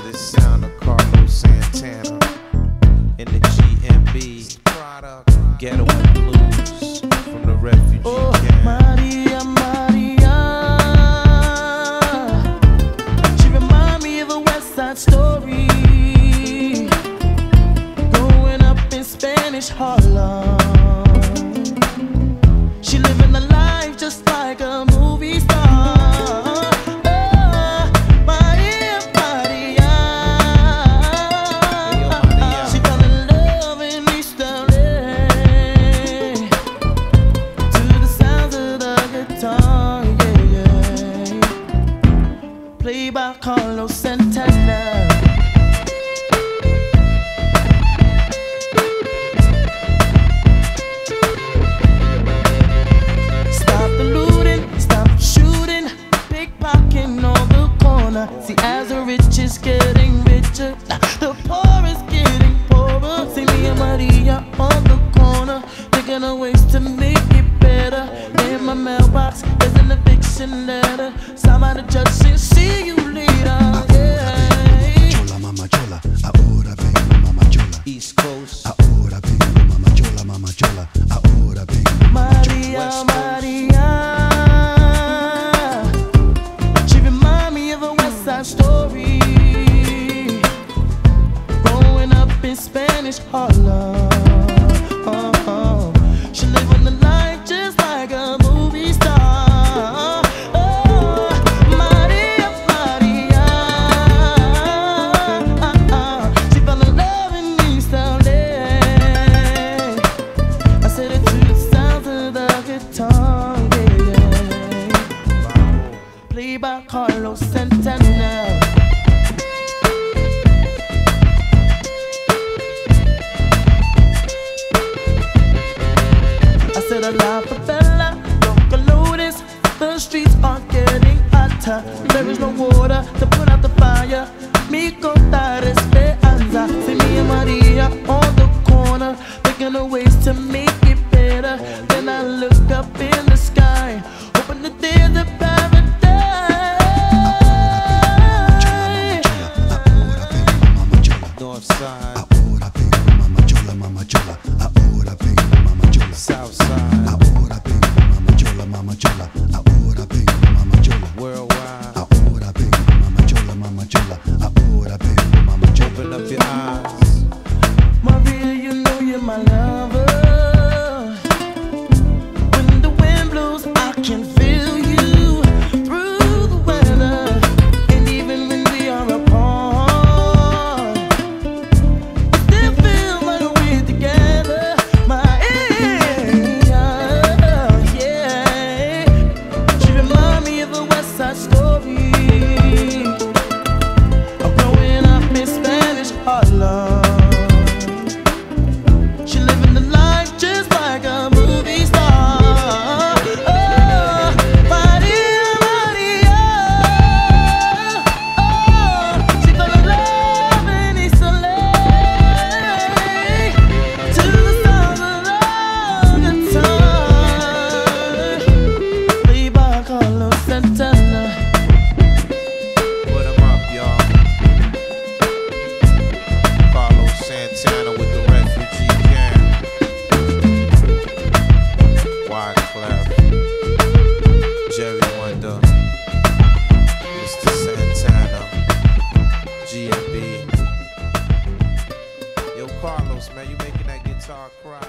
the sound of Carlos Santana in the GMB ghetto and blues from the refugee camp. Maria, Maria, she remind me of a West Side Story. Growing up in Spanish Harlem, she living the life just like a movie star. Played by Carlos Santana. Stop the lootin', stop shootin', pick-pockin on the corner. See, as the rich is getting richer, the poor is getting poorer. See me and Maria on the corner, thinking of ways to make it better. In my mailbox, there's an eviction letter. Somebody judge and see you later. Yeah. Chula, mama chula, ahora vengo, mama chula. East Coast, Ahora vengo, mama chula, mama chula. Ahora vengo, Maria, Maria, she remind me of a West Side Story. Growing up in Spanish Harlem, she live on the life just like a movie star. Maria, Maria, she fell in love in East LA. I said it to the sounds of the guitar, yeah. Played by Carlos Santana. I said a la favela, local notice, the streets are getting hotter. There is no water to put out the fire. Mi contar esperanza. See me and Maria on the corner, thinking of ways to make it better. Then I look up in the sky, hoping that there's a paradise. North Side, ahora vengo, mama chula, mama chula. Ahora vengo, mama chula. South Side, Ahora vengo, mama chula, mama chula. Ahora vengo, mama chula. worldwide. Ahora vengo, mama chula, mama chula. Ahora vengo, mama chula. Open up your eyes. Maria, you know you're my lover. When the wind blows, I can feel you through the weather. And even when we are apart, we still feel like we're together. Yeah. She remind me of a West Side Story. Of growing up in Spanish Harlem. She living the life just like a movie star. Oh, Maria, Maria, oh, she fell in love in East LA. To the sound of the guitar, played by Carlos Santana. Put 'em up, y'all. Carlos Santana with the refugee camp. Wyclef, Jerry Wonder, Mr. Santana, GMB. Yo, Carlos, man, you making that guitar cry.